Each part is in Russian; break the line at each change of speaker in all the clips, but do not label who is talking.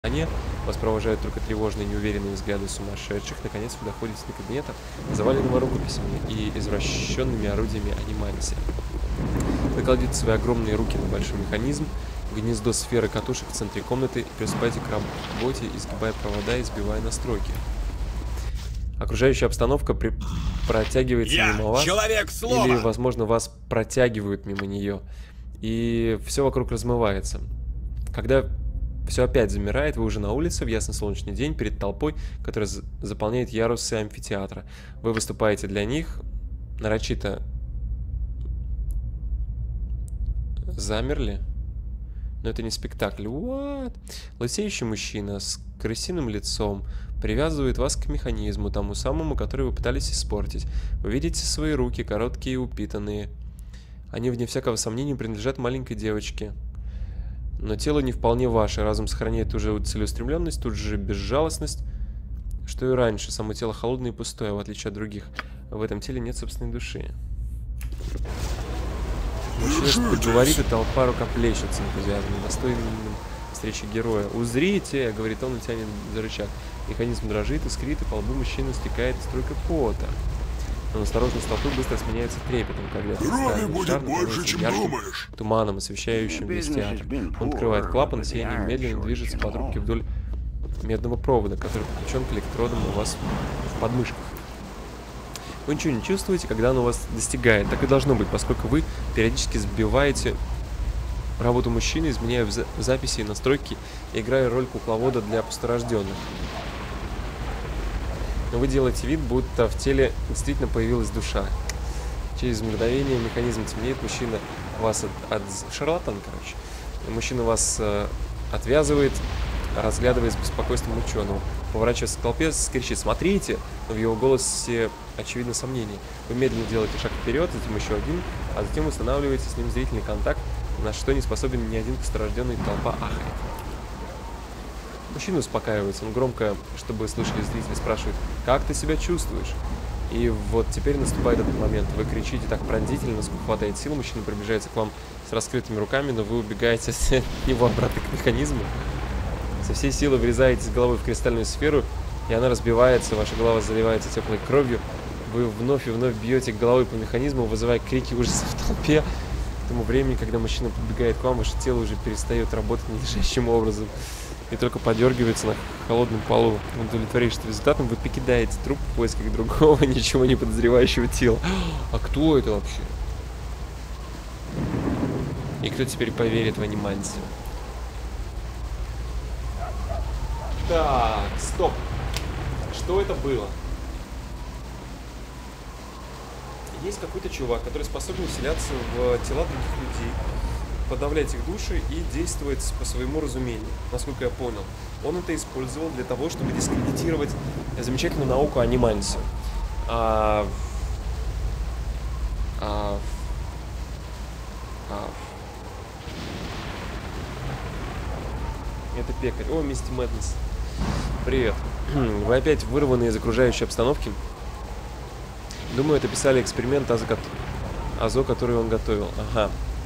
Вас провожают только тревожные, неуверенные взгляды сумасшедших. Наконец вы доходите до кабинета, заваленного рукописями и извращенными орудиями анимансия. Вы кладете свои огромные руки на большой механизм, гнездо сферы катушек в центре комнаты и приступаете к работе, изгибая провода и сбивая настройки. Окружающая обстановка протягивается мимо вас, или, возможно, вас протягивают мимо нее, и все вокруг размывается. Когда все опять замирает, вы уже на улице в ясный солнечный день перед толпой, которая заполняет ярусы амфитеатра. Вы выступаете для них, нарочито замерли. Но это не спектакль. What? Лысеющий мужчина с крысиным лицом привязывает вас к механизму, тому самому, который вы пытались испортить. Вы видите свои руки, короткие и упитанные. Они, вне всякого сомнения, принадлежат маленькой девочке. Но тело не вполне ваше. Разум сохраняет ту же целеустремленность, ту же безжалостность, что и раньше. Само тело холодное и пустое, в отличие от других. В этом теле нет собственной души. Мужчина что-то говорит, и толпа рукоплещет с энтузиазмом, достойным встречи героя. «Узрите!» — говорит он и тянет за рычаг. Механизм дрожит, искрит, и по лбу мужчины стекает струйка пота. Но осторожность толпы быстро сменяется трепетом, когда кристальный шар наполняется ярким туманом, освещающим весь театр. Он открывает клапан, сияние медленно движется по трубке вдоль медного провода, который подключен к электродам у вас в подмышках. Вы ничего не чувствуете, когда оно вас достигает. Так и должно быть, поскольку вы периодически сбиваете работу мужчины, изменяя записи и настройки, и играя роль кукловода для пусторожденных. Но вы делаете вид, будто в теле действительно появилась душа. Через мгновение механизм темнеет, мужчина вас шарлатан, короче. Мужчина вас отвязывает, разглядывая с беспокойством ученого. Поворачиваясь к толпе, кричит: «Смотрите!» Но в его голосе очевидно сомнение. Вы медленно делаете шаг вперед, затем еще один, а затем устанавливаете с ним зрительный контакт, на что не способен ни один пусторожденный, толпа ахает. Мужчина успокаивается, он громко, чтобы слышали зрители, спрашивает: «Как ты себя чувствуешь?» И вот теперь наступает этот момент. Вы кричите так пронзительно, насколько хватает сил, мужчина приближается к вам с раскрытыми руками, но вы убегаете от него обратно к механизму. Со всей силы врезаетесь головой в кристальную сферу, и она разбивается, ваша голова заливается теплой кровью. Вы вновь и вновь бьете головой по механизму, вызывая крики ужаса в толпе. К тому времени, когда мужчина подбегает к вам, ваше тело уже перестает работать надлежащим образом и только подергивается на холодном полу. Удовлетворившись результатом, вы покидаете труп в поисках другого, ничего не подозревающего тела. А кто это вообще? И кто теперь поверит в анимансию? Так, стоп. Что это было? Есть какой-то чувак, который способен вселяться в тела других людей, подавлять их души и действовать по своему разумению, насколько я понял. Он это использовал для того, чтобы дискредитировать замечательную науку анимансию. Это пекарь. О, Мисти Мэднесс. Привет. Вы опять вырваны из окружающей обстановки. Думаю, это писали эксперимент Азо, который он готовил. Ага.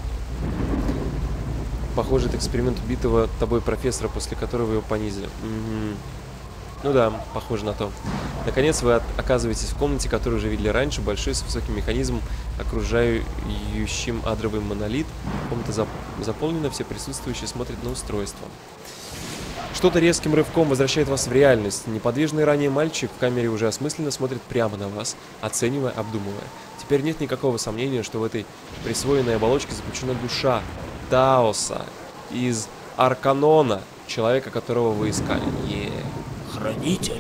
Похоже, это эксперимент убитого тобой профессора, после которого его понизили. Ну да, похоже на то. Наконец вы оказываетесь в комнате, которую уже видели раньше, большой, с высоким механизмом, окружающим адровый монолит. Комната заполнена, все присутствующие смотрят на устройство. Что-то резким рывком возвращает вас в реальность. Неподвижный ранее мальчик в камере уже осмысленно смотрит прямо на вас, оценивая, обдумывая. Теперь нет никакого сомнения, что в этой присвоенной оболочке заключена душа Таоса из Арканона, человека, которого вы искали.
Хранитель.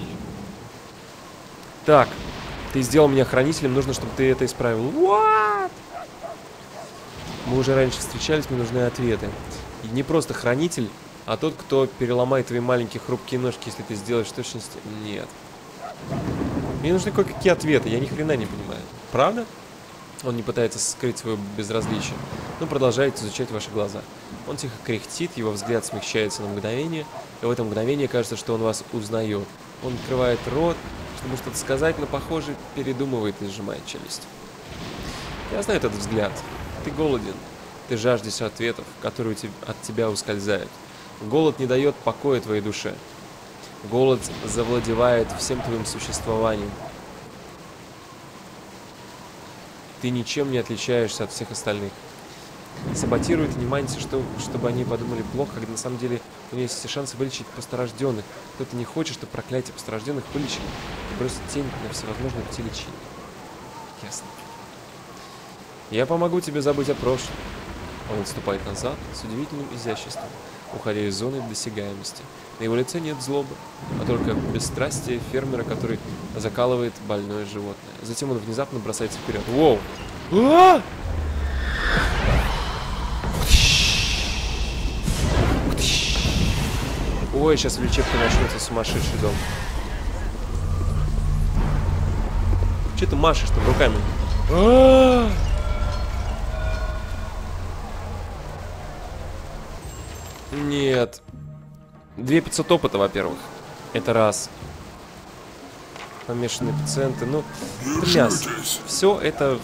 Так, ты сделал меня хранителем, нужно, чтобы ты это исправил. What? Мы уже раньше встречались, мне нужны ответы. И не просто хранитель, а тот, кто переломает твои маленькие хрупкие ножки, если ты сделаешь в точности. Нет. Мне нужны кое-какие ответы, я ни хрена не понимаю. Правда? Он не пытается скрыть свое безразличие, но продолжает изучать ваши глаза. Он тихо кряхтит, его взгляд смягчается на мгновение, и в это мгновение кажется, что он вас узнает. Он открывает рот, чтобы что-то сказать, но, похоже, передумывает и сжимает челюсть. Я знаю этот взгляд. Ты голоден. Ты жаждешь ответов, которые от тебя ускользают. Голод не дает покоя твоей душе. Голод завладевает всем твоим существованием. Ты ничем не отличаешься от всех остальных. Саботирует внимание, чтобы они подумали плохо, когда на самом деле у нее есть все шансы вылечить посторожденных. Кто-то не хочет, чтобы проклятие посторожденных вылечили и бросит тень на всевозможные пути лечения. Ясно. Я помогу тебе забыть о прошлом. Он отступает назад с удивительным изяществом, уходя из зоны досягаемости. На его лице нет злобы, а только бесстрастие фермера, который закалывает больное животное. Затем он внезапно бросается вперед. Воу! А-а-а! Ой, сейчас в лечебке начнется сумасшедший дом. Че ты машешь там руками? А-а-а! Нет. 2500 опыта, во-первых. Это раз. Помешанные пациенты. Ну, это мясо. Все это...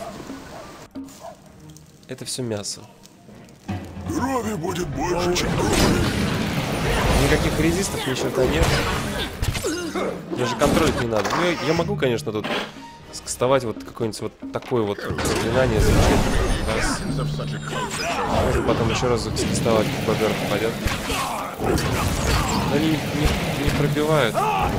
Это все мясо.
Крови будет больше, чем
Никаких резистов, ни черта нет. Даже контролить не надо. Ну, я могу, конечно, тут скастовать вот какое-нибудь вот такое вот заклинание, замечательное. Раз. Можно потом еще раз скастовать, как бобер попадет. Но они не пробивают.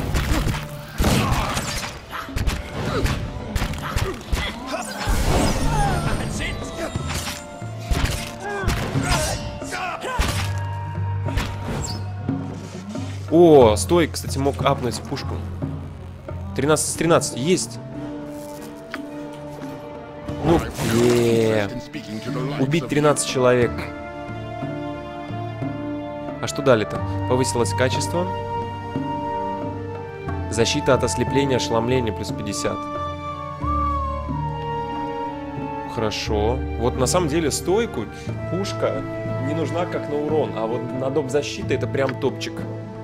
О, стой, кстати, мог апнуть пушку. 13 с 13, есть. Ну, убить 13 человек. А что дали-то? Повысилось качество. Защита от ослепления, ошеломления плюс 50. Хорошо. Вот на самом деле стойку, пушка не нужна как на урон. А вот на доп. Защиты это прям топчик.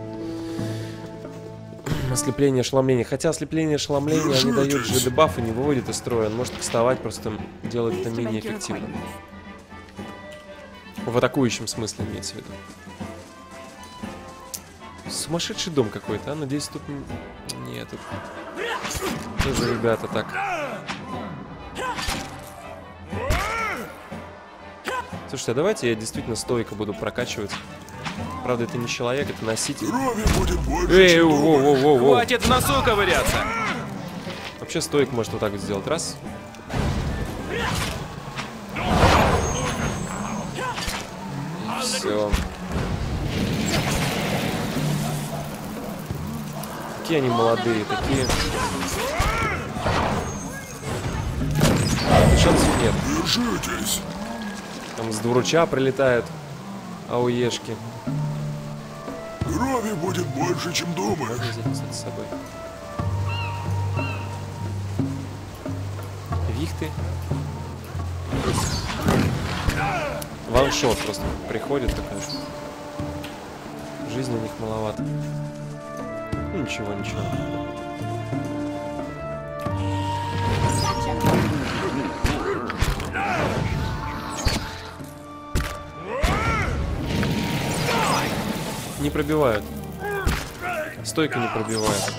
Ослепление, ошеломление. Хотя ослепление, ошеломление, они дают же дебафы, не выводят из строя. Он может вставать, просто делает это менее эффективно. В атакующем смысле имеется в виду. Сумасшедший дом какой-то, а? Надеюсь, тут... Нет, тут... Тоже, ребята, так... Слушайте, а давайте я действительно стойко буду прокачивать. Правда, это не человек, это носитель. Эй, воу-воу-воу-воу.
Хватит в носу ковыряться!
Вообще стойк может вот так вот сделать. Раз. И все. Какие они молодые, такие. Шансов нет.
Держитесь.
Там с двуруча прилетают ауешки.
Крови будет больше, чем думаешь.
Можно взять, кстати, с собой. Вихты. Ваншот просто приходит такой. Жизни у них маловато. Ну ничего, ничего. Не пробивают. Стойка не пробивает.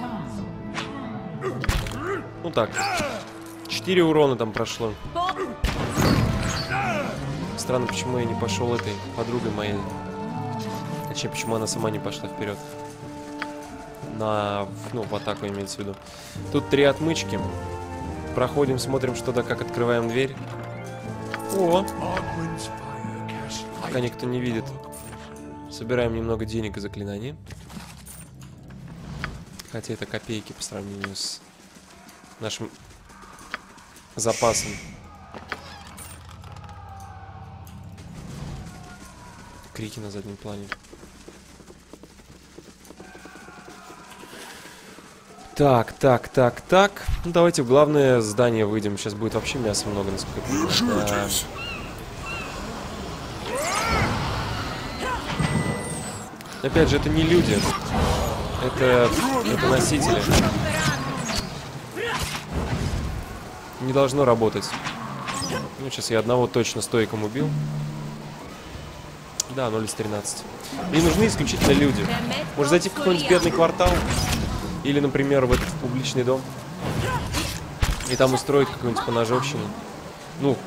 Ну так. 4 урона там прошло. Странно, почему я не пошел этой подругой моей. Точнее, почему она сама не пошла вперед. Ну, в атаку имеется в виду. Тут 3 отмычки. Проходим, смотрим, что да, как открываем дверь. О! Пока никто не видит. Собираем немного денег и заклинаний. Хотя это копейки по сравнению с нашим запасом. Крики на заднем плане. Так. Ну, давайте в главное здание выйдем. Сейчас будет вообще мяса много, насколько я понимаю. Да. Опять же, это не люди. Это носители. Не должно работать. Ну, сейчас я одного точно стойком убил. Да, 0 из 13. Мне нужны исключительно люди. Может зайти в какой-нибудь бедный квартал? Или, например, в этот публичный дом? И там устроить какую-нибудь поножовщину. Ну,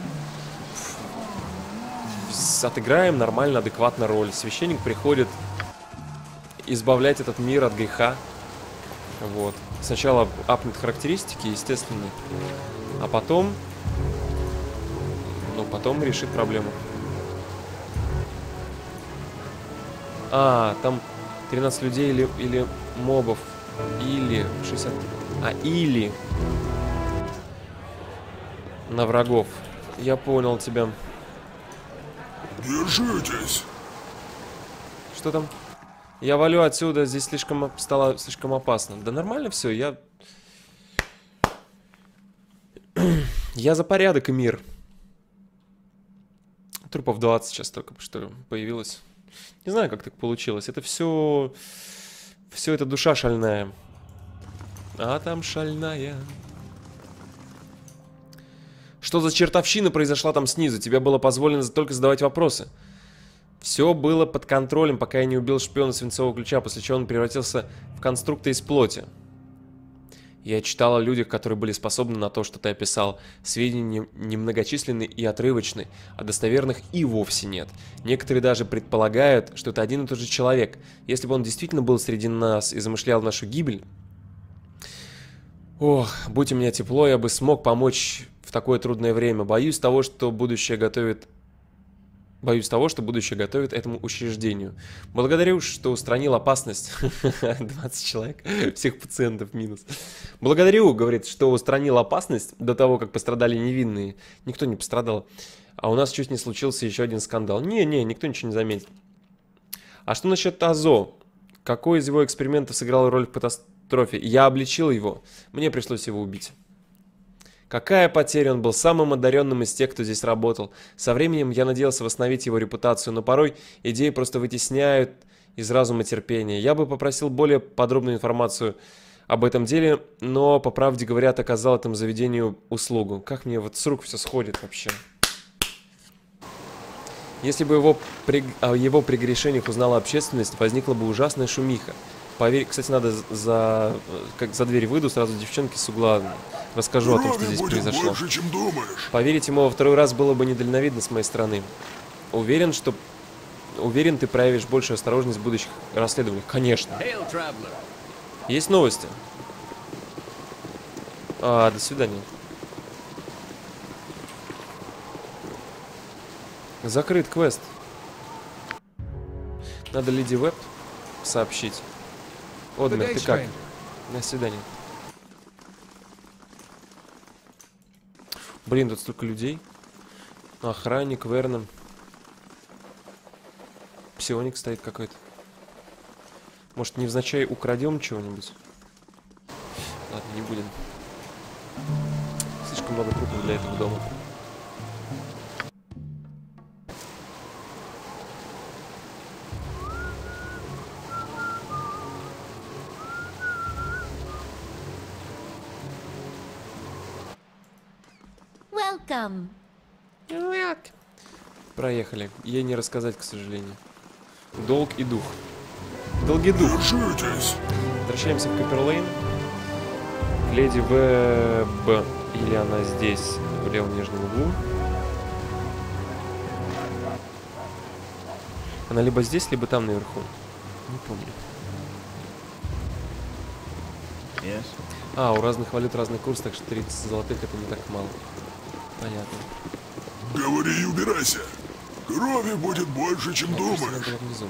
отыграем нормально, адекватно роль. Священник приходит избавлять этот мир от греха. Вот. Сначала апнет характеристики, естественно. А потом... Ну, потом решит проблему. А, там 13 людей или мобов. Или 60... или... на врагов. Я понял тебя.
Держитесь.
Что там? Я валю отсюда, здесь стало слишком опасно. Да нормально все, я за порядок и мир. Трупов 20 сейчас только что появилось. Не знаю, как так получилось. Это все это душа шальная. А там шальная. Что за чертовщина произошла там снизу? Тебе было позволено только задавать вопросы. Все было под контролем, пока я не убил шпиона свинцового ключа, после чего он превратился в конструкта из плоти. Я читал о людях, которые были способны на то, что ты описал. Сведения немногочисленны и отрывочны, а достоверных и вовсе нет. Некоторые даже предполагают, что это один и тот же человек. Если бы он действительно был среди нас и замышлял нашу гибель... Ох, будь у меня тепло, я бы смог помочь в такое трудное время. Боюсь того, что будущее готовит этому учреждению. Благодарю, что устранил опасность. 20 человек, всех пациентов минус. Благодарю, говорит, что устранил опасность до того, как пострадали невинные. Никто не пострадал. А у нас чуть не случился еще один скандал. Не, никто ничего не заметит. А что насчет Азо? Какой из его экспериментов сыграл роль в катастрофе? Я обличил его. Мне пришлось его убить. Какая потеря, он был самым одаренным из тех, кто здесь работал. Со временем я надеялся восстановить его репутацию, но порой идеи просто вытесняют из разума терпения. Я бы попросил более подробную информацию об этом деле, но, по правде говоря, оказал этому заведению услугу. Как мне вот с рук все сходит вообще. Если бы о его прегрешениях узнала общественность, возникла бы ужасная шумиха. Поверь, кстати, надо за дверь выйду, сразу девчонки с угла расскажу о том, что здесь произошло.
Больше, чем думаешь.
Поверить ему во второй раз было бы недальновидно с моей стороны. Уверен, ты проявишь большую осторожность в будущих расследованиях. Конечно. Есть новости? До свидания. Закрыт квест. Надо Леди Веб сообщить. Одмер, ты как? До свидания. Блин, тут столько людей. Охранник, Вернон. Псионик стоит какой-то. Может, невзначай украдем чего-нибудь? Ладно, не будем. Слишком много трупов для этого дома. Проехали. Ей не рассказать, к сожалению. Долг и дух. Долгий дух.
Держитесь.
Возвращаемся в Копперлейн. Леди Веб. Или она здесь, в левом нижнем углу. Она либо здесь, либо там наверху. Не помню. У разных валют разный курс, так что 30 золотых это не так мало. Понятно.
Говори и убирайся. Крови будет больше, чем думаешь.
Она была внизу.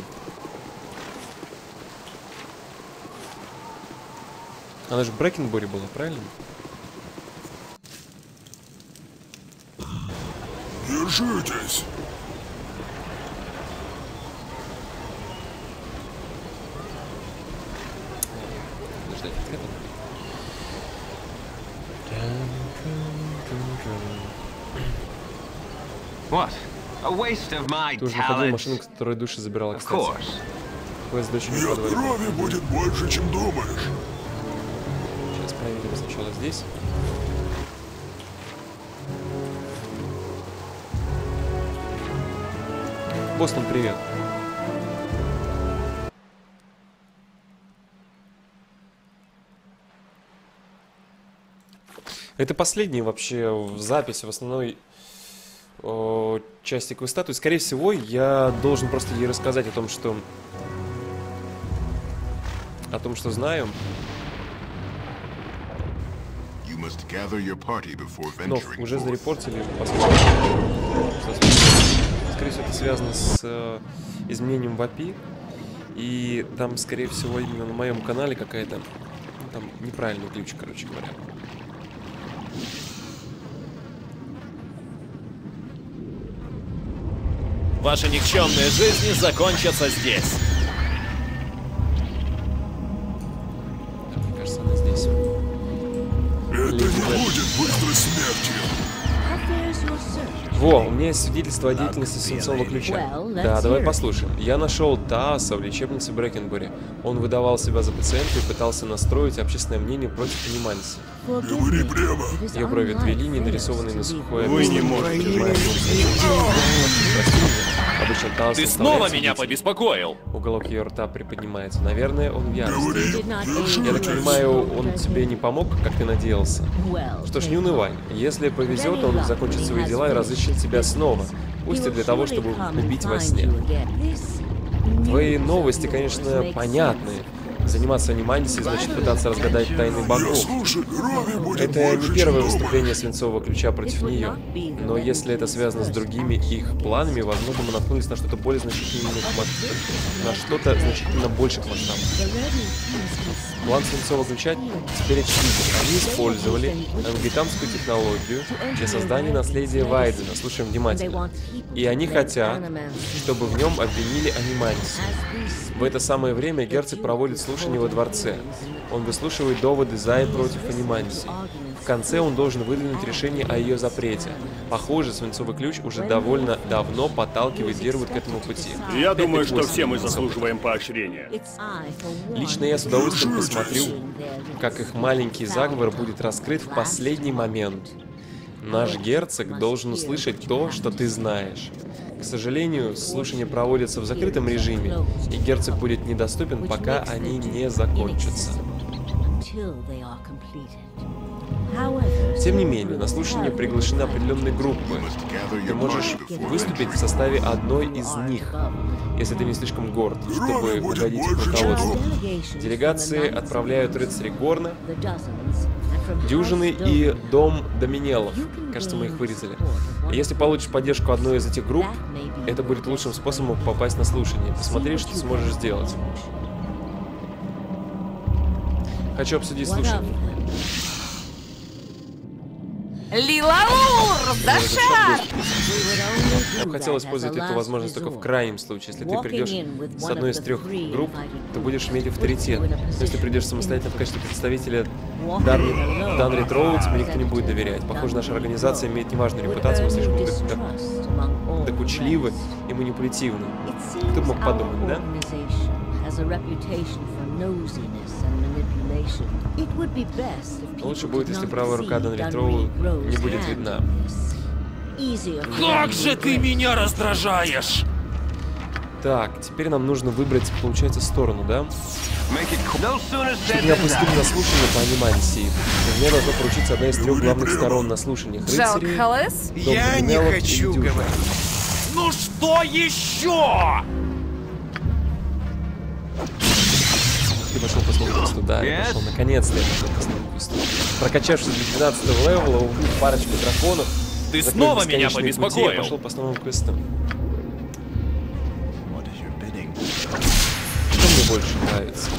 Она же в Брэкенборе была, правильно?
Держитесь.
Ждать ответа.
What? A waste of my
Ты уже находил
talent.
машину, которая души забирала,
Of
кстати.
course.
Квест с дочерью
Ее
во дворе.
крови будет больше, чем думаешь.
Сейчас проверим сначала здесь. Бостон, привет. Это последняя вообще запись в основной части квеста. То есть, скорее всего, я должен просто ей рассказать о том, что знаю. Но уже зарепортили, поскольку, скорее всего, это связано с изменением в API. И там, скорее всего, именно на моем канале какая-то там неправильный ключ, короче говоря.
Ваши никчемные жизни закончатся здесь.
Мне кажется, она здесь.
Это не будет быстрой смертью.
Во, у меня есть свидетельство о деятельности свинцового ключа. Да, давай послушаем. Я нашел Тааса в лечебнице Брэкенбери. Он выдавал себя за пациента и пытался настроить общественное мнение против Аниманси.
Говори прямо.
Ее брови две линии, нарисованные на сухой
Вы не можете.
Обычно Таас
Ты снова меня побеспокоил.
Уголок ее рта приподнимается. Наверное, он в ярости. Я так понимаю, он тебе не помог, как ты надеялся? Что ж, не унывай. Если повезет, он закончит свои дела и разыщет тебя снова. Пусть и для того, чтобы убить во сне. Твои новости, конечно, понятные. Заниматься анимансией значит пытаться разгадать тайны богов. Это не первое выступление свинцового ключа против нее. Но если это связано с другими их планами, возможно, мы наткнулись на что-то более значительных на что-то значительно больших масштабов. План свинцового ключа теперь очевиден. Они использовали ангитанскую технологию для создания наследия Вайдена. Слушаем внимательно. И они хотят, чтобы в нем обвинили анимансию. В это самое время герцог проводит слушание во дворце. Он выслушивает доводы за и против анимансии. В конце он должен выдвинуть решение о ее запрете. Похоже, свинцовый ключ уже довольно давно подталкивает Дирвуд к этому пути.
Я думаю, что все мы заслуживаем поощрения.
Лично я с удовольствием посмотрю, как их маленький заговор будет раскрыт в последний момент. Наш герцог должен услышать то, что ты знаешь. К сожалению, слушания проводятся в закрытом режиме, и герцог будет недоступен, пока они не закончатся. Тем не менее, на слушание приглашены определенные группы. Ты можешь выступить в составе одной из них, если ты не слишком горд, чтобы угодить их руководству. Делегации отправляют рыцарей Горна, Дюжины и Дом Доминеллов. Кажется, мы их вырезали. И если получишь поддержку одной из этих групп, это будет лучшим способом попасть на слушание. Посмотри, что ты сможешь сделать. Хочу обсудить слушание.
Лилаур, Даша!
Я бы хотел использовать эту возможность только в крайнем случае. Если ты придешь с одной из трех групп, ты будешь иметь авторитет. Но если придешь самостоятельно в качестве представителя Данрит Роуд, тебе никто не будет доверять. Похоже, наша организация имеет неважную репутацию, мы слишком докучливы и манипулятивны. Кто бы мог подумать, да? Лучше будет, если правая рука Данрит Роу не будет видна.
Как же ты меня раздражаешь!
Так, теперь нам нужно выбрать, получается, сторону, да? Чтобы не опустили на слушание по анимансии. Мне должна поручиться одна из трех главных сторон на слушаниях. Рыцари, Дом
Я не
Доминеллов и
хочу
Дюжина.
говорить.
Ну что еще?
Ты пошел по основному квесту, да, я пошел, наконец-то я пошел по основному квесту. Прокачавшись до 12 левела, убив парочку драконов,
Ты
закрыв
снова меня
бесконечные пути,
побеспокоил.
я пошел по основному квесту. Что мне больше нравится?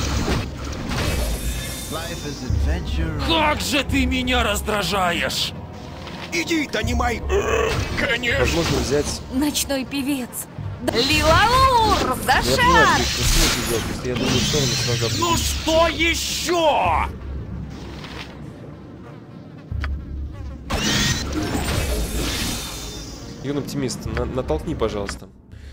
Как же ты меня раздражаешь!
Иди, Танимай! Конечно!
Возможно взять...
Ночной певец. Лилаур,
Я понимаю,
Даша!
что их красиво сделать, если я думаю, что они сразу определят.
Ну что еще?
Юный оптимист, натолкни, пожалуйста.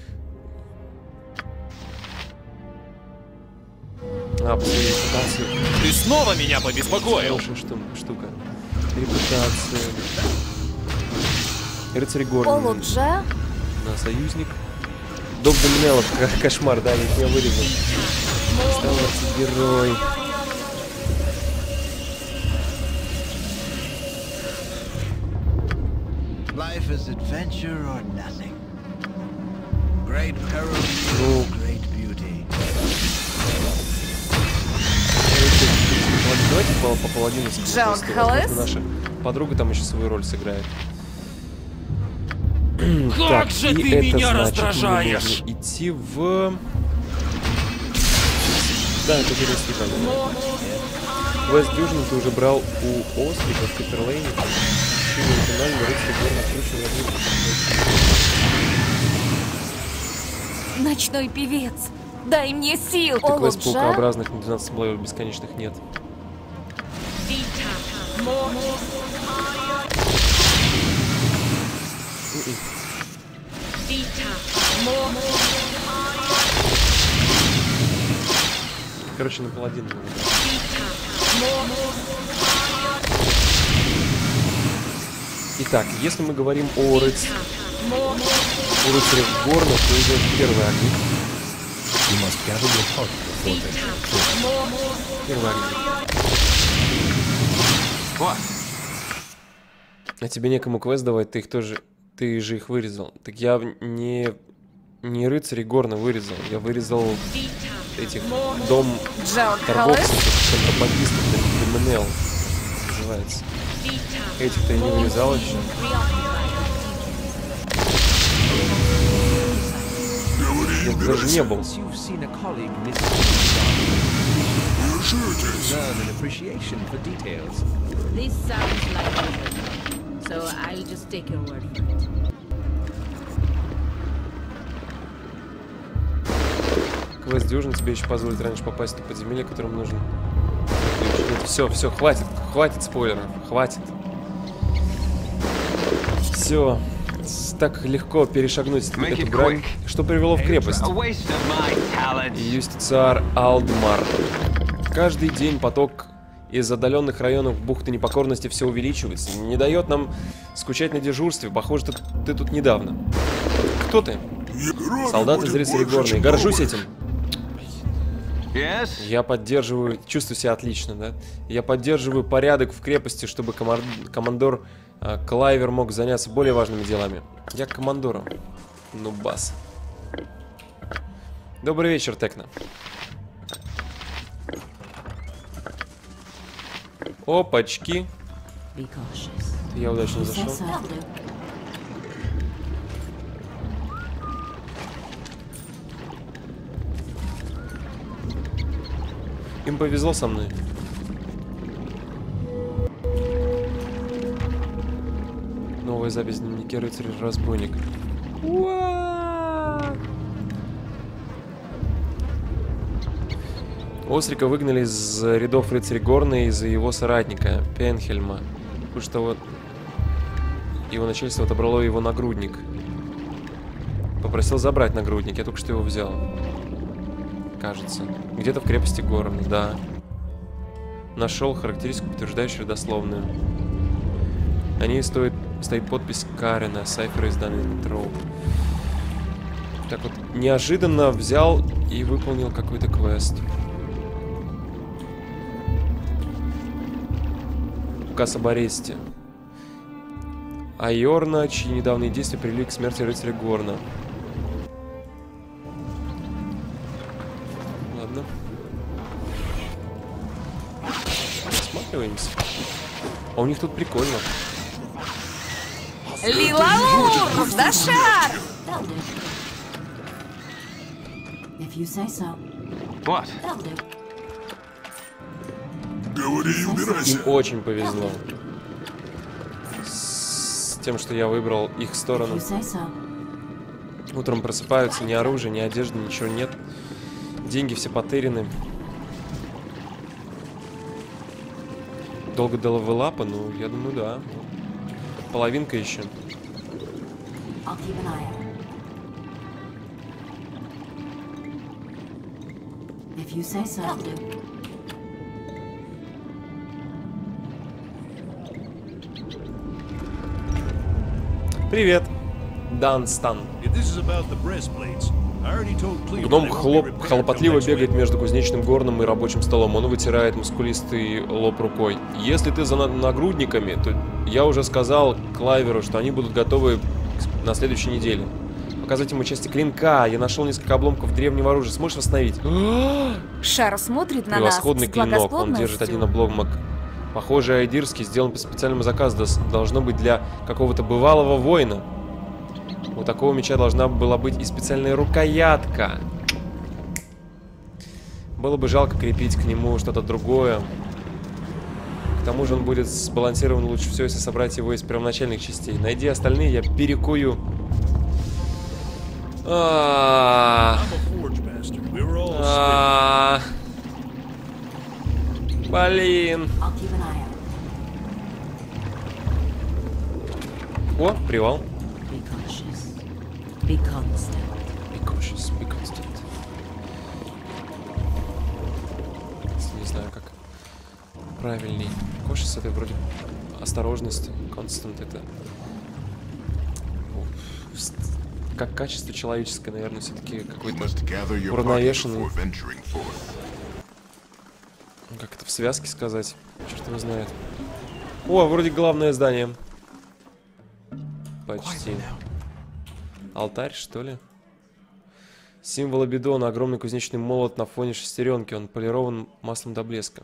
Посмотри, репутацию.
Ты снова меня побеспокоил!
Хорошая штука. Репутация. Рыцарь Горн.
Олуджа?
На союзник. Дом Доминеллов, кошмар, да, их я вырезал. Стал герой.
Life is adventure or nothing. Great peril, great beauty.
Давайте по паладину
Джон Хэллес?
наша подруга там еще свою роль сыграет.
Как же
и
ты
это
меня
значит,
раздражаешь!
мне нужно идти в... Да, это первый свиток. Квест Дюжин ты уже брал у Ослика в Киперлейне. Финальный рыцарь горных ключ
Ночной певец, дай мне сил.
квест
Олуджа?
паукообразных на 12 слоев бесконечных нет. Короче, на паладина надо. Итак, если мы говорим о рыцарях горных, то идет первый огонь. Первый огонь. А тебе некому квест давать, ты их тоже... Ты же их вырезал. Так я не рыцарей горно вырезал. Я вырезал этих дом
Джон
торговцев,
Хэллес?
контрабандистов, МНЛ называется. Этих-то я не вырезал еще. Нет, даже не был.
You've seen a colleague miss learn an appreciation for details.
This sounds like it, so I'll just take your word for it.
Квест Дюжин тебе еще позволит раньше попасть в то подземелье, которым нужен. Все, хватит спойлеров, хватит. Все, так легко перешагнуть эту грань. Что привело в крепость? Юстициар Алдмар. Каждый день поток из отдаленных районов бухты непокорности все увеличивается. Не дает нам скучать на дежурстве. Похоже, ты тут недавно. Кто ты? Солдат из рыцарей горной. Горжусь этим. Я поддерживаю... Чувствую себя отлично, да? Я поддерживаю порядок в крепости, чтобы командор Клайвер мог заняться более важными делами. Я к командору. Ну, бас. Добрый вечер, Текна. Опачки. Я удачно зашел. Им повезло со мной. Новая запись в дневнике рыцаря-разбойник. Острика выгнали из рядов рыцарей горной из-за его соратника Пенхельма. Потому что вот его начальство отобрало его нагрудник. Попросил забрать нагрудник, я только что его взял. Кажется. Где-то в крепости Горн, да. Нашел характеристику, подтверждающую родословную. На ней стоит подпись Карена, сайфер из данной троп. Так вот, неожиданно взял и выполнил какой-то квест. Указ об аресте. Айорна, чьи недавние действия привели к смерти рыцаря Горна. Ладно. Осматриваемся. А у них тут прикольно.
Лилаур! Дашар!
What?
Говори и убирайся.
Им очень повезло. С тем, что я выбрал их сторону. Утром просыпаются, ни оружия, ни одежды, ничего нет. Деньги все потеряны. Долго до левелапа? Ну, я думаю, да. Половинка еще. Привет, Данстан. Гном хлопотливо бегает между кузнечным горном и рабочим столом. Он вытирает мускулистый лоб рукой. Если ты за нагрудниками, то я уже сказал Клайверу, что они будут готовы на следующей неделе. Показать ему части клинка. Я нашел несколько обломков древнего оружия. Сможешь восстановить?
Шар смотрит на нас
Превосходный
с
клинок. Он держит один обломок. Похоже, айдирский, сделан по специальному заказу. Должно быть для какого-то бывалого воина. У такого меча должна была быть и специальная рукоятка. Было бы жалко крепить к нему что-то другое. К тому же он будет сбалансирован лучше всего, если собрать его из первоначальных частей. Найди остальные, я перекую. Блин. О, привал.
Be constant.
Be cautious, be constant. Не знаю, как правильней. Cautious — это вроде осторожность. Constant — это как качество человеческое, наверное, все-таки какой-то уравновешенный. Как это в связке сказать? Черт его знает. О, вроде главное здание. Почти. Алтарь, что ли? Символ Абидона. Огромный кузнечный молот на фоне шестеренки. Он полирован маслом до блеска.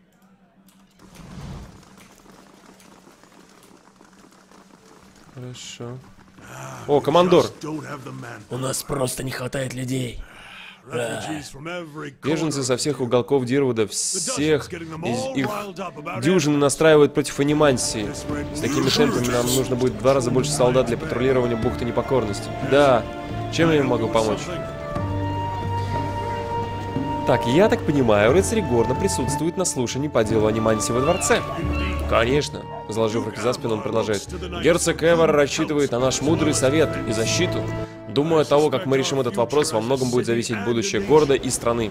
Хорошо. О, командор.
У нас просто не хватает людей.
Беженцы со всех уголков Дирвуда, всех из их дюжины настраивают против анимансии. С такими темпами нам нужно будет в 2 раза больше солдат для патрулирования бухты непокорности. Да, чем я им могу помочь? Так, я так понимаю, рыцарь Горна присутствует на слушании по делу анимансии во дворце. Конечно. Заложив руки за спину, он продолжает. Герцог Эвер рассчитывает на наш мудрый совет и защиту. Думаю, от того, как мы решим этот вопрос, во многом будет зависеть будущее города и страны.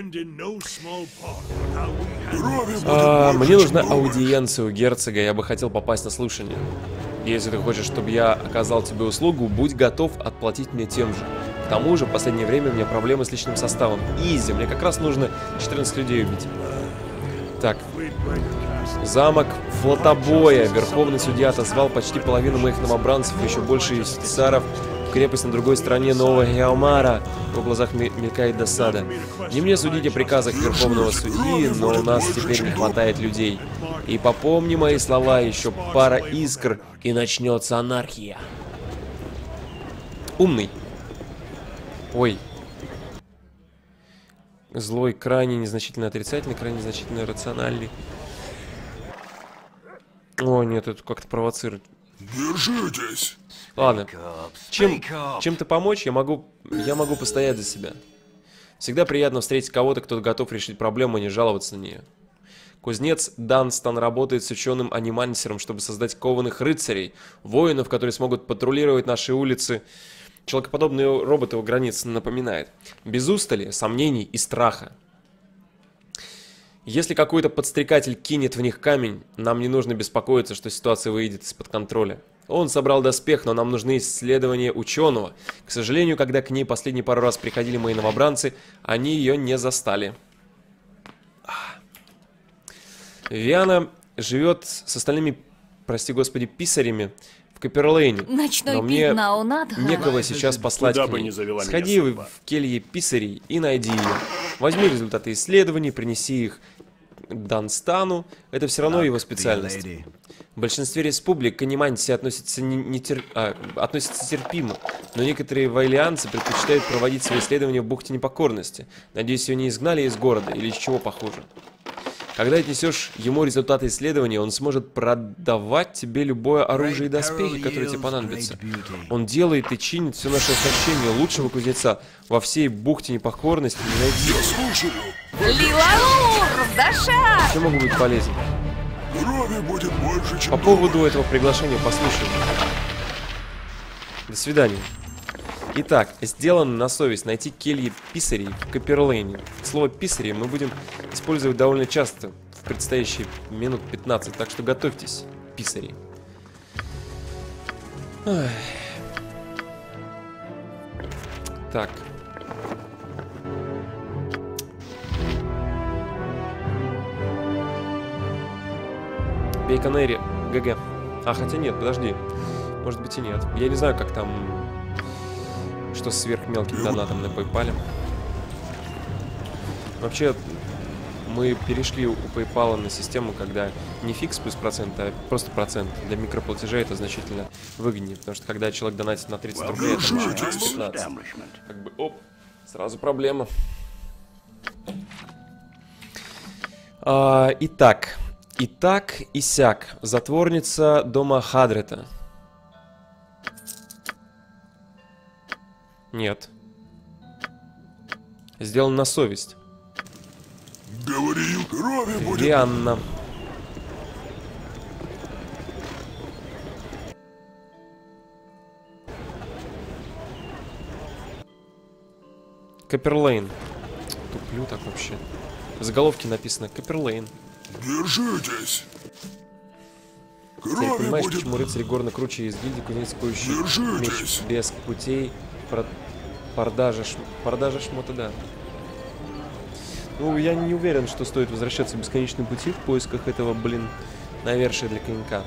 Мне нужна аудиенция у герцога, я бы хотел попасть на слушание. Если ты хочешь, чтобы я оказал тебе услугу, будь готов отплатить мне тем же. К тому же, в последнее время у меня проблемы с личным составом. Изи, мне как раз нужно 14 людей убить. Так. Замок Флотобоя. Верховный судья отозвал почти половину моих новобранцев, еще больше из царов в крепость на другой стороне Нового Геомара. В его глазах мелькает досада. Не мне судить о приказах Верховного судьи, но у нас теперь не хватает людей. И попомни мои слова, еще пара искр, и начнется анархия. Умный. Ой. Злой, крайне незначительно отрицательный, крайне незначительно рациональный. О, нет, это как-то провоцирует.
Держитесь.
Ладно. Чем-то помочь я могу постоять за себя. Всегда приятно встретить кого-то, кто готов решить проблему, а не жаловаться на нее. Кузнец Данстон работает с ученым-анимансером, чтобы создать кованых рыцарей, воинов, которые смогут патрулировать наши улицы. Человекоподобные роботы у границ напоминает. Без устали, сомнений и страха. Если какой-то подстрекатель кинет в них камень, нам не нужно беспокоиться, что ситуация выйдет из-под контроля. Он собрал доспех, но нам нужны исследования ученого. К сожалению, когда к ней последние пару раз приходили мои новобранцы, они ее не застали. Виана живет с остальными, прости господи, писарями в Каперлейне.
Ночной
но мне
пик
некого сейчас послать к ней. Сходи в кельи писарей и найди ее. Возьми результаты исследований, принеси их Данстану. Это все равно его специальность. В большинстве республик к анимансии относятся терпимо, но некоторые вайлианцы предпочитают проводить свои исследования в бухте непокорности. Надеюсь, ее не изгнали из города или из чего похуже. Когда отнесешь ему результаты исследования, он сможет продавать тебе любое оружие и доспехи, которые тебе понадобятся. Он делает и чинит все наше оснащение. Лучшего кузнеца во всей бухте непокорности не найти.
Лилаур, Дашар!
Все могу быть полезен.
Крови будет больше, чем
По поводу этого приглашения послушаем. До свидания. Итак, сделано на совесть найти кельи писарей в Каперлейне. Слово писари мы будем использовать довольно часто в предстоящие минут 15, так что готовьтесь, писари. Ой. Так. Бейконери, ГГ. А, хотя нет, подожди. Может быть и нет. Я не знаю, как там... Что с сверхмелким донатом на PayPal. Вообще, мы перешли у PayPal на систему, когда не фикс плюс процент, а просто процент. Для микроплатежей это значительно выгоднее. Потому что когда человек донатит на 30 рублей, это может быть 15. Как бы, оп, сразу проблема. Итак, и сяк. Затворница дома Хадрета. Нет. Сделан на совесть.
Говорю, крови будет...
Рианна. Каперлейн. Туплю так вообще. В заголовке написано Каперлейн.
Держитесь.
Теперь
Крови
понимаешь,
будет...
почему рыцарь горно круче из гильдии кузнец, кующий меч без путей продажа шмота, да. Ну, я не уверен, что стоит возвращаться в бесконечные пути в поисках этого, блин, навершия для конька.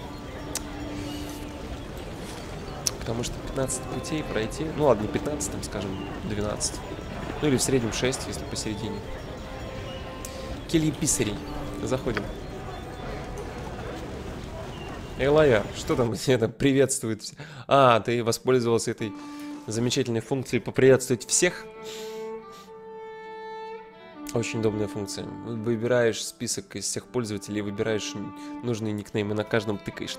Потому что 15 путей пройти... Ну ладно, не 15, там, скажем, 12. Ну или в среднем 6, если посередине. Кельи писарей. Заходим. Элая, что там это приветствует? А, ты воспользовался этой замечательной функцией поприветствовать всех? Очень удобная функция. Выбираешь список из всех пользователей, выбираешь нужные никнеймы, на каждом тыкаешь.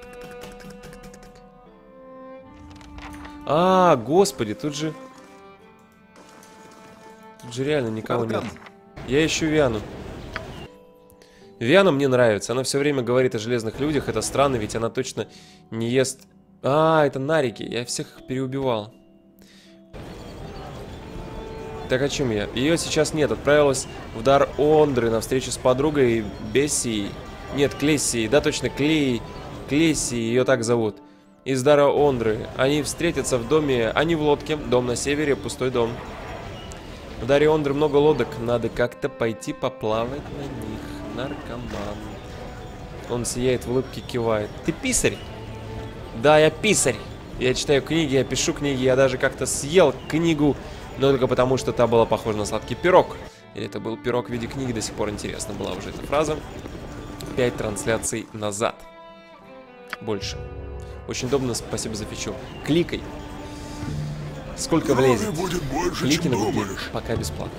А, господи, тут же реально никого нет. Я ищу Виану. Виана мне нравится. Она все время говорит о железных людях. Это странно, ведь она точно не ест... А, это Нарики. Я всех их переубивал. Так о чем я? Ее сейчас нет. Отправилась в дар Ондры на встречу с подругой Бессией. Нет, Клессией. Да, точно, Клессией. Ее так зовут. Из дара Ондры. Они встретятся в доме... Они в лодке. Дом на севере, пустой дом. В даре Ондры много лодок. Надо как-то пойти поплавать на них. Наркоман. Он сияет в улыбке, кивает. Ты писарь? Да, я писарь. Я читаю книги, я пишу книги. Я даже как-то съел книгу, но только потому, что та была похожа на сладкий пирог. Или это был пирог в виде книги, до сих пор интересна была уже эта фраза. 5 трансляций назад. Больше. Очень удобно, спасибо за фичу. Кликай. Сколько влезет? Клики на гугле, пока бесплатно.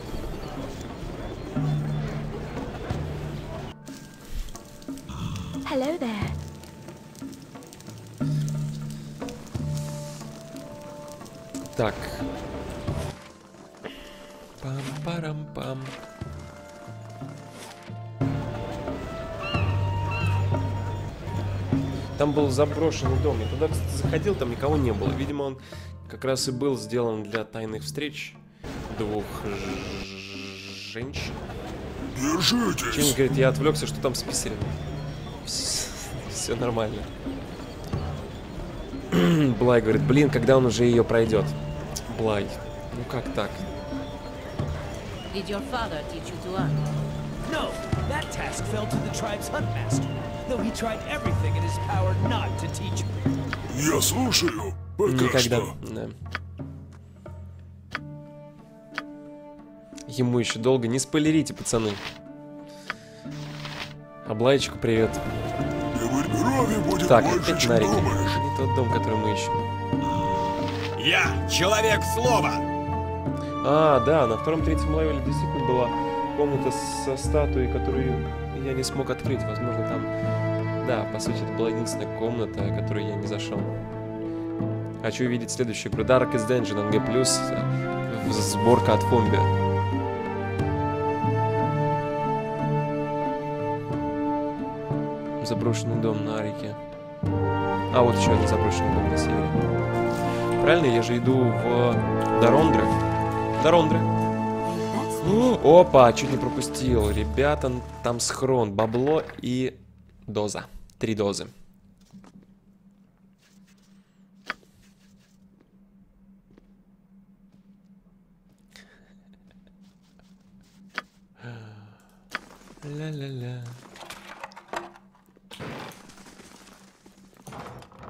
Hello there.
Так. Пам-парам-пам. Там был заброшенный дом. Я туда, кстати, заходил, там никого не было. Видимо, он как раз и был сделан для тайных встреч двух женщин.
Держитесь.
Чем говорит, я отвлекся, что там с писарем. Все нормально. Блай говорит, блин, когда он уже ее пройдет? Блай, ну как так?
Did your father teach you to hunt?
No, that task fell to the tribe's huntmaster, though he tried everything in his power not to teach me.
Я слушаю. Пока
Никогда.
что.
Да. Ему еще долго. Не спойлерите, пацаны. Облайчику привет.
Крови будет
Так,
больше,
опять
чем
Нарики.
думаешь.
Не тот дом, который мы ищем.
Я человек слова.
А, да, на втором-третьем левеле действительно была комната со статуей, которую я не смог открыть. Возможно, там... Да, по сути, это была единственная комната, о которой я не зашел. Хочу увидеть следующую игру. Darkest Dungeon, NG+, сборка от Фомби. Заброшенный дом на реке. А, вот еще один заброшенный дом на севере. Правильно, я же иду в Дарондры. Дарондры. Опа, чуть не пропустил. Ребята, там схрон, бабло и доза. 3 дозы. Ля-ля-ля.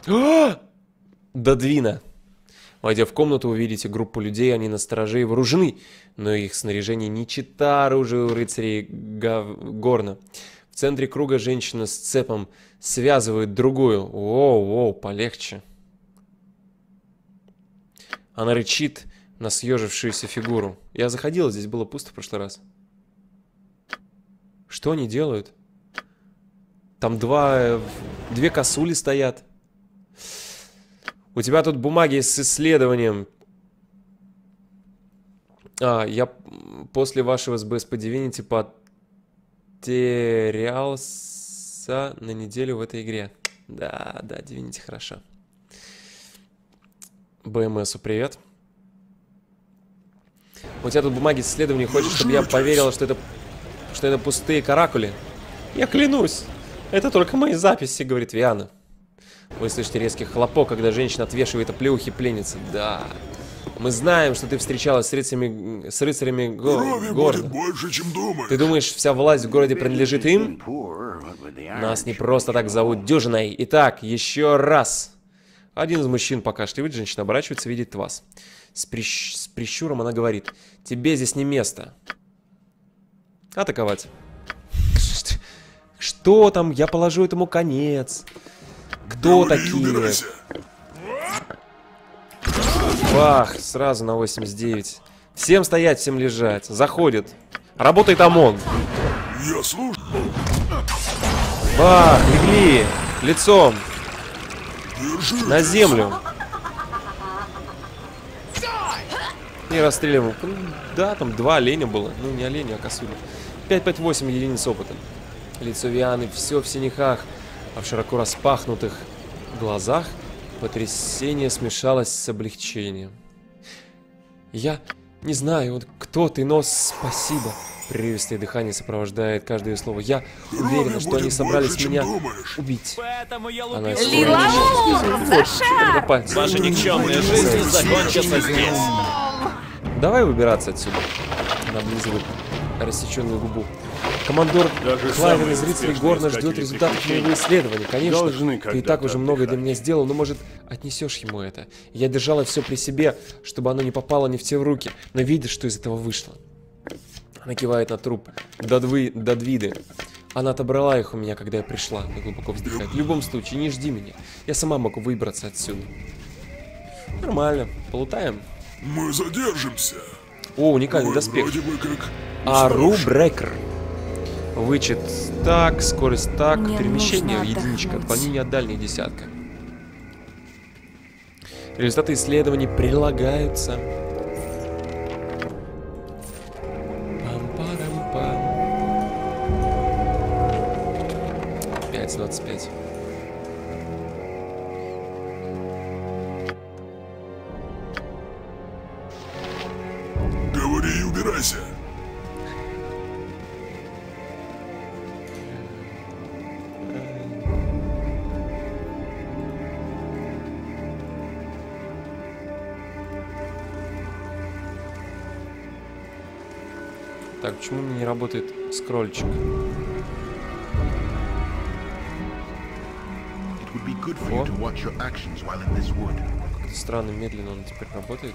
Додвина. Войдя в комнату, вы видите группу людей, они настороже и вооружены, но их снаряжение не чета оружию рыцарей Горна. В центре круга женщина с цепом связывает другую. Воу, полегче. Она рычит на съежившуюся фигуру. Я заходил, здесь было пусто в прошлый раз. Что они делают? Там две косули стоят. У тебя тут бумаги с исследованием. Я после вашего с БСП Divinity потерялся на неделю в этой игре. Да, Divinity хорошо. БМСу привет. У тебя тут бумаги с исследованием. Хочешь, чтобы я поверила, что это пустые каракули? Я клянусь. Это только мои записи, говорит Виана. Вы слышите резкий хлопок, когда женщина отвешивает оплеухи пленницы. Да. Мы знаем, что ты встречалась с рыцарями Горна.
Больше, чем думаешь.
Ты думаешь, вся власть в городе принадлежит им? Нас не просто так зовут дюжиной. Итак, еще раз. Один из мужчин покашливает, женщина оборачивается, видит вас. С прищуром она говорит: тебе здесь не место. Атаковать. Что там? Я положу этому конец. Кто такие? Бах, сразу на 89. Всем стоять, всем лежать. Заходит. Работает ОМОН.
Я слушаю.
Бах, легли. Лицом.
Держи.
На землю. И расстреливаем. Да, там 2 оленя было. Ну, не оленя, а косули. 5-5-8 единиц опыта. Лицо Вианы все в синяках, а в широко распахнутых глазах потрясение смешалось с облегчением. Я не знаю, кто ты, но спасибо. Прерывистое дыхание сопровождает каждое слово. Я уверена, что они собрались меня убить. Она
Ваша никчемная жизнь закончится здесь.
Давай выбираться отсюда. Она облизывает рассеченную губу. Командор Клавин из рыцарей Горна ждет результатов моего исследования. Конечно, ты и так уже многое для меня сделал, но, может, отнесешь ему это. Я держала все при себе, чтобы оно не попало не в те руки, но видишь, что из этого вышло. Она кивает на труп Додвиды. Она отобрала их у меня, когда я пришла. Она глубоко вздыхает. В любом случае, не жди меня. Я сама могу выбраться отсюда. Нормально. Полутаем.
Мы задержимся.
О, уникальный доспех.
Вроде бы как...
Ару Брекер. Вычет так, скорость так,
Мне
перемещение
нужно
единичка,
отдохнуть.
отклонение от дальней десятка. Результаты исследований прилагаются. Пам-парам-пам. 5/25.
Говори и убирайся.
Так, почему у меня не работает скрольчик? О. Как-то странно, медленно он теперь работает.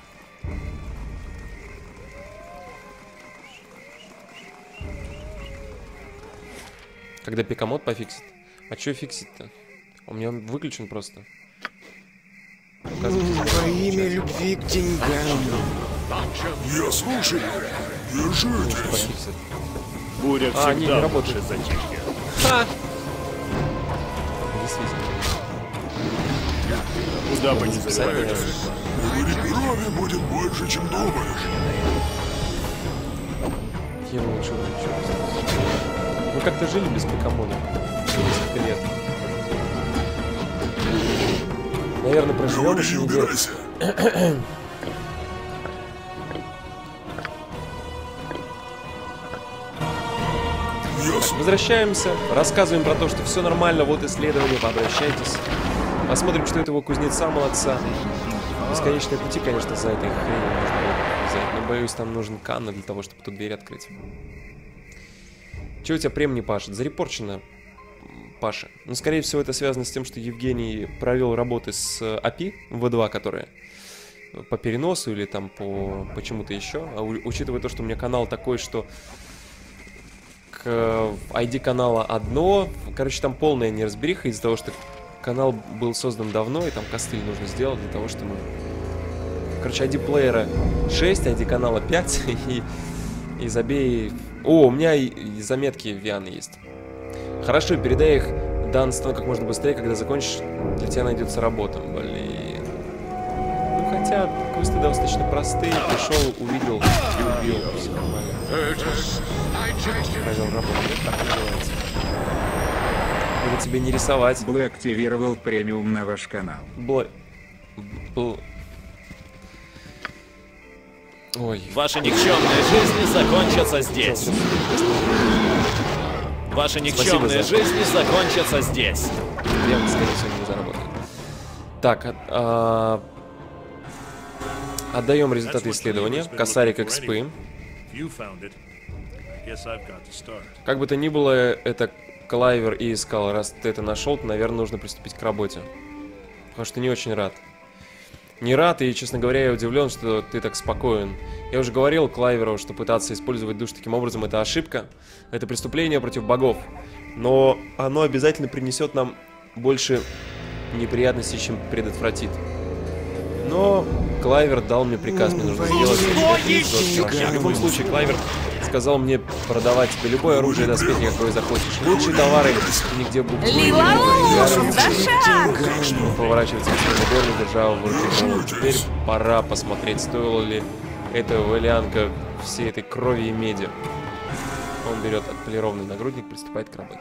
Когда пикамод пофиксит. А что фиксит-то? У меня он выключен просто.
Во имя любви к деньгам.
Я слушаю. Держите.
Пофиксит.
Буря
Не
всегда
работает.
лучше затишья.
Ха! Действительно.
Куда бы ни завели.
Говори, крови будет больше, чем думаешь.
Я лучше выключу. Мы как-то жили без пикамона. Несколько лет. Наверное, проживем
Говори и
еще неделю.
убирайся.
Возвращаемся, рассказываем про то, что все нормально, вот исследование, обращайтесь. Посмотрим, что этого кузнеца молодца. Бесконечные пути, конечно, за этой хренью можно взять, но боюсь, там нужен канна для того, чтобы тут дверь открыть. Чего у тебя прем не пашет? Зарепорчено Паша. Ну, скорее всего, это связано с тем, что Евгений провел работы с API V2, которые по переносу или там по почему-то еще. А учитывая то, что у меня канал такой, что ID канала одно. Короче, там полная неразбериха из-за того, что канал был создан давно, и там костыль нужно сделать для того, чтобы... Короче, ID плеера 6, ID канала 5, и забей... О, у меня и заметки Вианы есть. Хорошо, передай их Данстону как можно быстрее, когда закончишь, для тебя найдется работа. Блин. Ну, хотя, квесты достаточно простые. Пришел, увидел и убил. Все нормально. Провел работу. Так называется. Буду тебе не рисовать.
Блэ активировал премиум на ваш канал.
Ой.
Ваши никчемные жизни закончатся здесь. Ваши никчемные жизни закончатся здесь.
Я, скорее всего, не заработаю. Так, отдаем результаты исследования. Косарик XP. Как бы то ни было, это Клайвер и искал. Раз ты это нашел, то, наверное, нужно приступить к работе. Потому что не очень рад. Не рад, и, честно говоря, я удивлен, что ты так спокоен. Я уже говорил Клайверу, что пытаться использовать душ таким образом — это ошибка. Это преступление против богов. Но оно обязательно принесет нам больше неприятностей, чем предотвратит. Но Клайвер дал мне приказ, мне нужно сделать это. В любом случае, Клайвер сказал мне продавать тебе любое оружие и доспехи, какое захочешь. Лучшие товары нигде будут. Поворачивается к своему горлу, держа в руке молот. Теперь пора посмотреть, стоило ли эта валианка всей этой крови и меди. Он берет отполированный нагрудник, приступает к работе.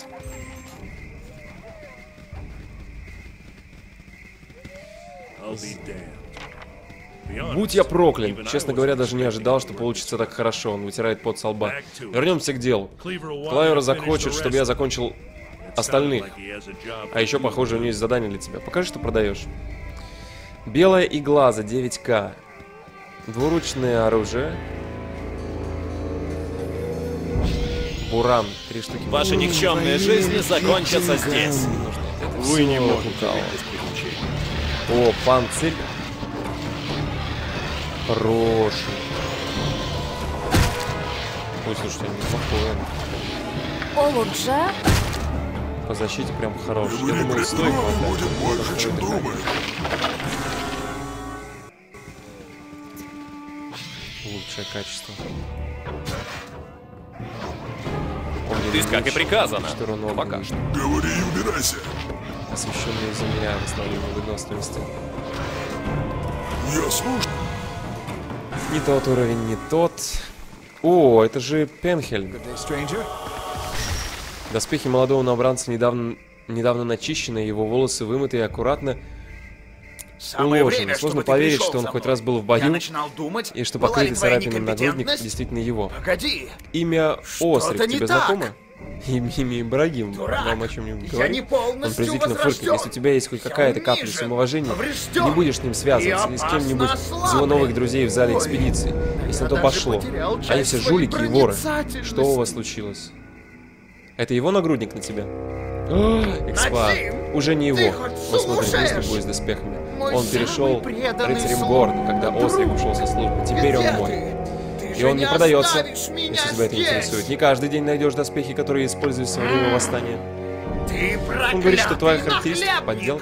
Будь я проклят. Честно говоря, даже не ожидал, что получится так хорошо. Он вытирает пот со лба. Вернемся к делу. Клайвер захочет, чтобы я закончил остальных. А еще, похоже, у него есть задание для тебя. Покажи, что продаешь. Белая игла за 9К. Двуручное оружие. Буран. 3 штуки.
Ваши никчемные жизни закончатся здесь.
Вы не можете. О, панцирь. Хороший. Ой, слушайте, неплохой.
Олуджа?
По защите прям хороший. Я думаю, стойко
будет больше, чем думаешь.
Лучшее качество.
Ты как и приказано.
Пока что.
Говори и убирайся.
Освещенная земля, восстановление выносливости.
Я слушаю.
Не тот уровень, не тот. О, это же Пенхельм. Доспехи молодого новобранца недавно начищены, его волосы вымыты и аккуратно уложены. Сложно поверить, что он хоть раз был в бою, и что покрытый царапинами нагрудник действительно его. Имя Острик тебе знакомо? Имя Ибрагим. Вам о чем-нибудь говорит? Он презрительно фыркает. Если у тебя есть хоть какая-то капля самоуважения, не будешь с ним связываться или с кем-нибудь из его новых друзей в зале экспедиции. Если на то пошло. Они все жулики и воры. Что у вас случилось? Это его нагрудник на тебя? Экспа. Уже не его. Он смотрит быстрый бой с доспехами. Он перешел рыцарем Горн, когда Острик ушел со службы. Теперь он мой. И он не продается, если тебя это интересует. Не каждый день найдешь доспехи, которые используются во время восстания. Он говорит, что твоя характеристика — подделка.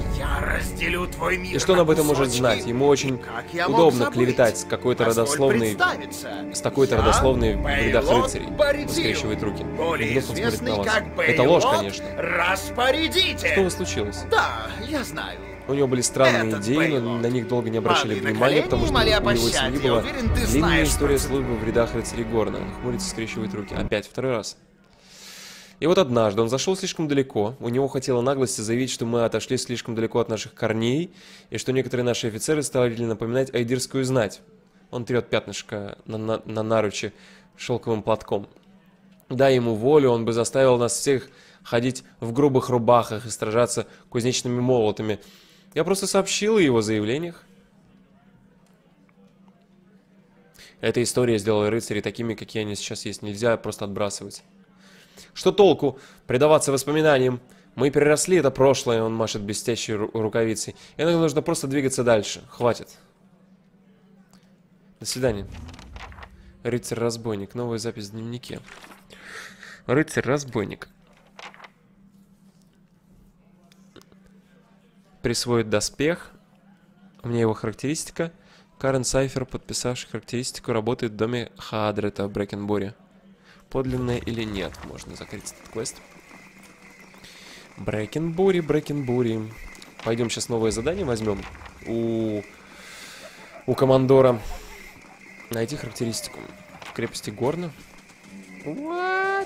И что он об этом может знать? Ему очень удобно клеветать с какой-то родословной... С такой-то родословной в рядах рыцарей. Он скрещивает руки. И вновь он смотрит на вас. Это ложь, конечно. Что случилось?
Да, я знаю.
У него были странные идеи, но на них долго не обращали внимания, потому что у его семьи была длинная история службы в рядах рыцарей Горна. Он хмурится, скрещивает руки. Опять, второй раз. И вот однажды он зашел слишком далеко. У него хватило наглости заявить, что мы отошли слишком далеко от наших корней, и что некоторые наши офицеры стали напоминать айдирскую знать. Он трет пятнышко на наруче шелковым платком. Дай ему волю, он бы заставил нас всех ходить в грубых рубахах и сражаться кузнечными молотами. Я просто сообщил о его заявлениях. Эта история сделала рыцарей такими, какие они сейчас есть. Нельзя просто отбрасывать. Что толку предаваться воспоминаниям? Мы переросли это прошлое, он машет блестящей рукавицей. И нам нужно просто двигаться дальше. Хватит. До свидания. Рыцарь-разбойник. Новая запись в дневнике. Рыцарь-разбойник. Присвоит доспех. У меня его характеристика. Карен Сайфер, подписавший характеристику, работает в доме Хаадрета в Брэкенборе. Подлинное или нет? Можно закрыть этот квест. Брэкенбури. Пойдем сейчас новое задание возьмем у командора. Найти характеристику. В крепости Горна.
What?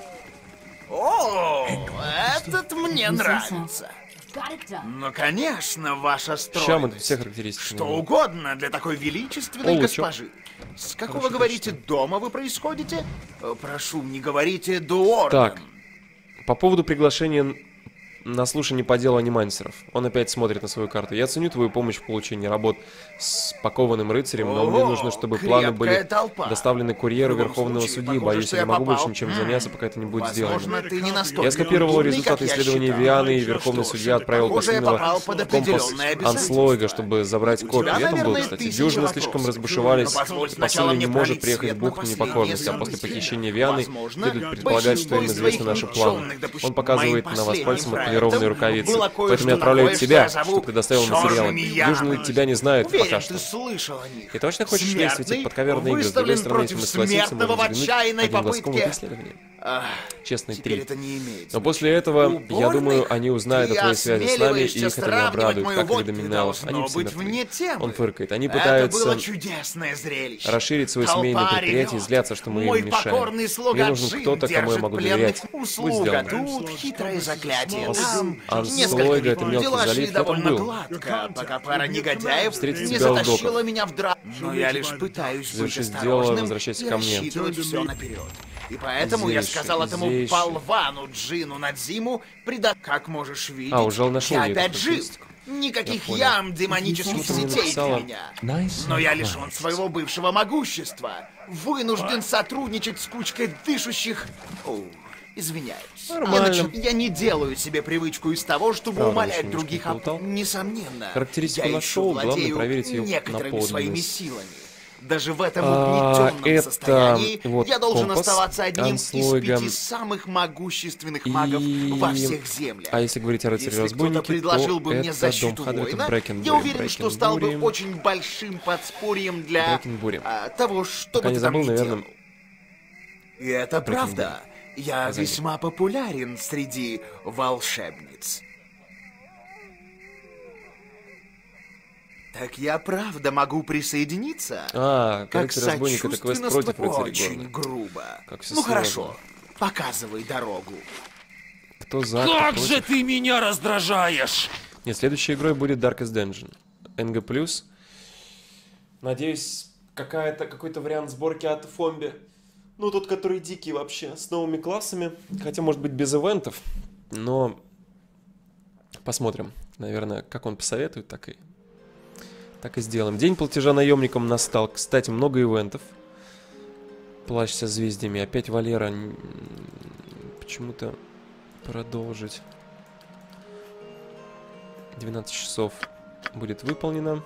О, этот мне нравится. Ну, конечно, ваша стройность.
Ща мы все характеристики.
Что угодно для такой величественной госпожи. С какого, говорите, дома вы происходите? Прошу, не говорите Дуорден.
Так, по поводу приглашения на слушание по делу анимансеров. Он опять смотрит на свою карту. Я ценю твою помощь в получении работ с пакованным рыцарем, но мне нужно, чтобы планы были доставлены курьеру Верховного Судьи. Боюсь, я не могу больше ничем заняться, пока это не будет сделано. Я скопировал результаты исследования Вианы, и Верховный Судья отправил последнего компас Анслойга, чтобы забрать копию. Я там был, кстати. Дюжины слишком разбушевались, посыльный не может приехать в бухту непокорности, а после похищения Вианы следует предполагать, что им известны наши планы. Он показывает на вас пальцем отполированные рукавицы. Поэтому я отправляю тебя, чтобы ты доставил материалы. Дюжины тебя не знают пока что. Ты точно хочешь вместе эти подковерные игры? С другой стороны, если мы согласимся, можно взглянуть одним глазком в это исследование. Честный 3. Но после этого, я думаю, они узнают о твоей связи с нами, и их это не обрадует, как и доминалов. Они все мертвы. Он фыркает. Они пытаются расширить свои семейные предприятия и злятся, что мы им мешаем. Мне нужен кто-то, кому я могу доверять. Будь сделано.
Тут хитрое заклятие.
Анслойга, это мелкий залив, я там был.
Пока пара негодяев
Встретить
не
тебя у
затащила
доков.
меня в драку. Но я лишь пытаюсь быть
Завершить дело,
осторожным
возвращайся
и
ко мне.
рассчитывать все наперед. И поэтому я сказал этому
здесь.
болвану Джину Надзиму, как можешь видеть,
уже нашел
я
ее
опять
эту
жив.
статистику.
Никаких
Я
ям демонических
Почему-то мне
сетей для
написала.
меня. Но я лишен своего бывшего могущества. Вынужден сотрудничать с кучкой дышащих... Извиняюсь.
Нормально.
Я не делаю себе привычку из того, чтобы
Правда,
умолять
еще
других.
немножко плутал.
Несомненно,
Характеристику
я
нашел,
еще
главное
владею
проверить ее
некоторыми
на
своими
подлинность.
силами. Даже в этом угнетенном
это
состоянии
вот
я должен
компас
оставаться одним
Анслойга.
из 5 самых могущественных магов во всех землях.
А если говорить о
Если
рыцаре-разбойнике,
кто-то предложил
то
бы мне
это
защиту
дом Хаадрета
воина,
Брэкенбури.
я уверен, что стал бы
Брэкенбури.
очень большим подспорьем для
Брэкенбури.
того, что
Пока
бы
не
ты там
забыл,
ни
наверное.
делал. И это правда. Я
Позади.
весьма популярен среди волшебниц. Так я правда могу присоединиться?
Как
Как
рыцарь-разбойник, это квест
сочувственно,
против рыцарей
очень
Горна.
грубо.
Как все
Ну
сложно.
хорошо, показывай дорогу.
Кто за, кто
Как
против?
же ты меня раздражаешь!
Нет, следующей игрой будет Darkest Dungeon. NG+. Надеюсь, какой-то вариант сборки от Фомби. Ну, тот, который дикий вообще, с новыми классами. Хотя, может быть, без ивентов. Но посмотрим. Наверное, как он посоветует, так и сделаем. День платежа наемникам настал. Кстати, много ивентов. Плащ со звездами. Опять Валера. Почему-то продолжить. 12 часов будет выполнено.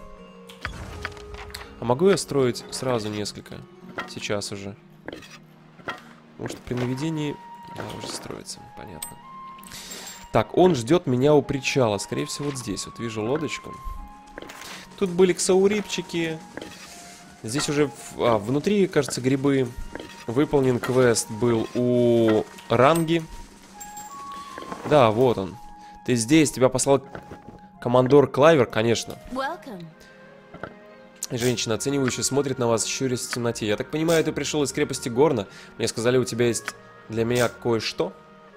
А могу я строить сразу несколько? Сейчас уже. Потому что при наведении... Да, уже строится, понятно. Так, он ждет меня у причала. Скорее всего, вот здесь. Вот вижу лодочку. Тут были ксаурипчики. Здесь уже внутри, кажется, грибы. Выполнен квест был у Ранги. Да, вот он. Ты здесь, тебя послал командор Клайвер, конечно. Женщина, оценивающая, смотрит на вас, щурясь в темноте. Я так понимаю, ты пришел из крепости Горна. Мне сказали, у тебя есть для меня кое-что.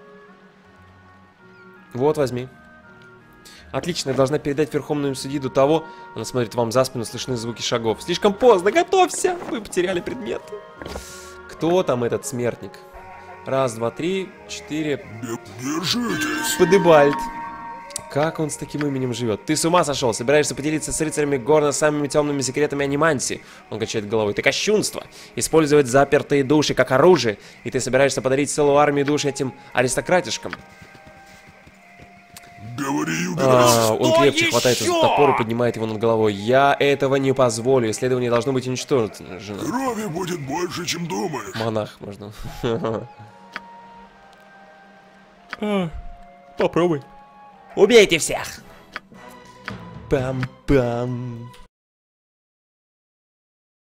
Вот, возьми. Отлично, я должна передать Верховному Судьи до того... Она смотрит вам за спину, слышны звуки шагов. Слишком поздно, готовься! Вы потеряли предмет. Кто там этот смертник? Раз, два, три, четыре.
Держитесь.
Подебальд. Как он с таким именем живет? Ты с ума сошел? Собираешься поделиться с рыцарями Горна самыми темными секретами анимансии? Он качает головой. Ты кощунство! Использовать запертые души как оружие. И ты собираешься подарить целую армию душ этим аристократишкам?
Говори и убирайся.
Он крепче хватается за топор и поднимает его над головой. Я этого не позволю. Исследование должно быть уничтожено.
Крови будет больше, чем думаешь.
Монах можно. Попробуй. Убейте всех. Пам-пам.